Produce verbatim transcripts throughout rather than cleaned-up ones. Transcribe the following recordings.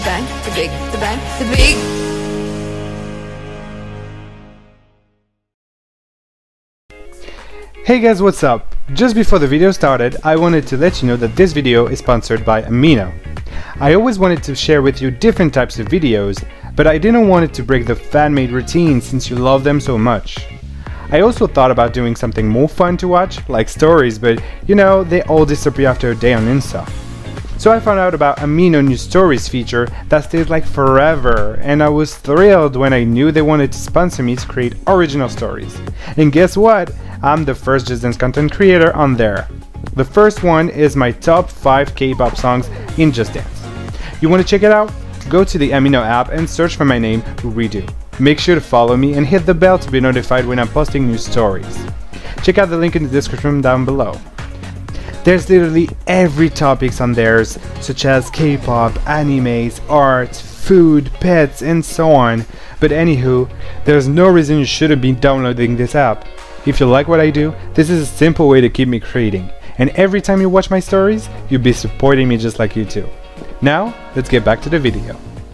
bang, the big, the bang, the big. Hey guys, what's up? Just before the video started, I wanted to let you know that this video is sponsored by Amino. I always wanted to share with you different types of videos, but I didn't want it to break the fan-made routine since you love them so much. I also thought about doing something more fun to watch, like stories, but you know, they all disappear after a day on Insta. So I found out about Amino new stories feature that stays like forever, and I was thrilled when I knew they wanted to sponsor me to create original stories. And guess what? I'm the first Just Dance content creator on there. The first one is my top five K-pop songs in Just Dance. You want to check it out? Go to the Amino app and search for my name, Redoo. Make sure to follow me and hit the bell to be notified when I'm posting new stories. Check out the link in the description down below. There's literally every topics on there, such as K-pop, animes, art, food, pets, and so on. But anywho, there's no reason you shouldn't be downloading this app. If you like what I do, this is a simple way to keep me creating. And every time you watch my stories, you'll be supporting me just like you too. Now, let's get back to the video.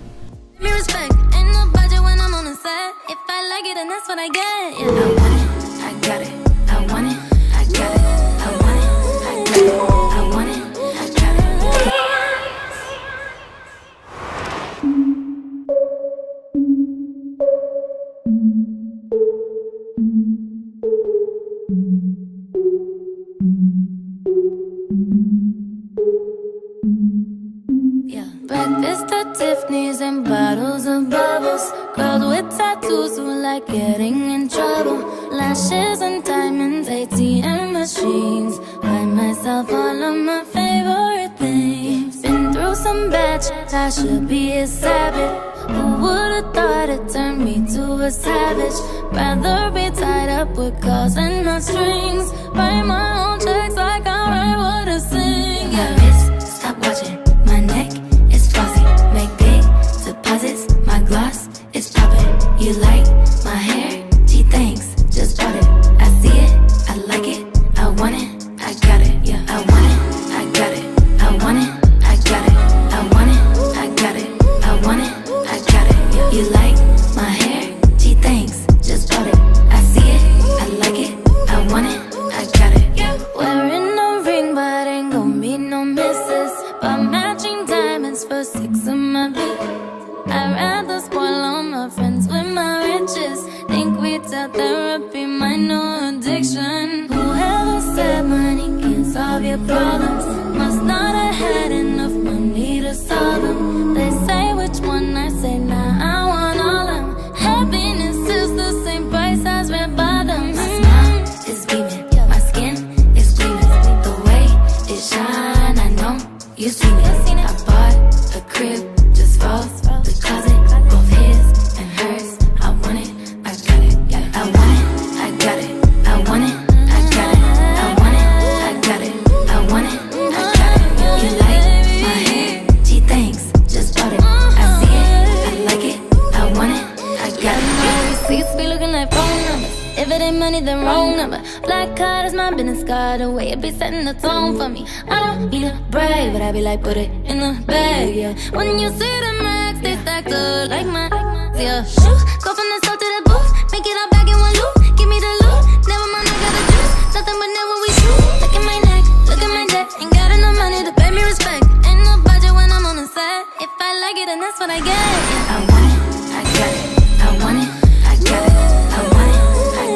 Breakfast at Tiffany's and bottles of bubbles. Girls with tattoos who like getting in trouble. Lashes and diamonds, A T M machines. Buy myself all of my favorite things. Been through some bad shit, I should be a savage. Who would've thought it turned me to a savage? Rather be tied up with calls and not strings. Write my own checks like I write what I sing. Yeah, wrist, stop watching. My neck is flossy. Make big deposits. My gloss is popping. You like my hair? Gee, thanks. Just bought it. I see it. I like it. I want it. I got it. Yeah, I want it. I got it. I want it. I got it. I want it. I got it. I want it. I got it. Yeah. You like my hair? Gee, thanks. Just bought it. I see it. I like it. I want it. I got it. Yeah. Wearing a ring, but ain't gon' be no misses. But matching diamonds for six of my bitches. I'd rather spoil all my friends with my riches. Think retail therapy, my new addiction. Whoever said money can't solve your problems must not have had enough money to solve them. They say which one, I say nah, I want all them. Happiness is the same price as red bottoms. My smile is beaming, my skin is gleaming. The way it shine, I know you seen it. I bought a crib just for the closet, both his and hers. I want it, I got it. Yeah, I want it, I got it. I want it, I got it. I want it, I got it. I want it, I got it. You like my hair? Gee, thanks. Just bought it. I see it, I like it. I want it, I got it. My receipts be looking like phone numbers. If it ain't money, then wrong number. Black card is my business card. The way it be setting the tone for me. I don't need a brag, but I be like, put it in the bag, yeah. When you see the max, they stacked up like my, yeah. Shoot, go from the store to the booth. Make it all back in one loop. Give me the loot. Never mind, I got the juice. Nothing but never we shoot. Look at my neck, look at my debt. Ain't got enough money to pay me respect. Ain't no budget when I'm on the set. If I like it, then that's what I get. Yeah, I want it, I got it. I want it, I got it. I want it.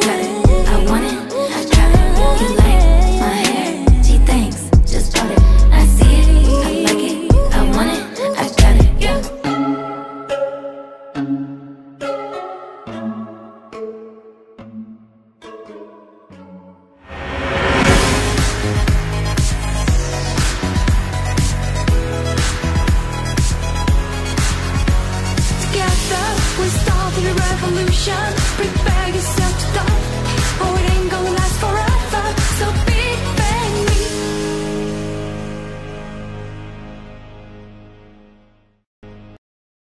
I want it, I got it. You like my hair? Gee, thanks. Just bought it. I see it, I like it. I want it, I got it. Yeah. Together we started a revolution. Prepare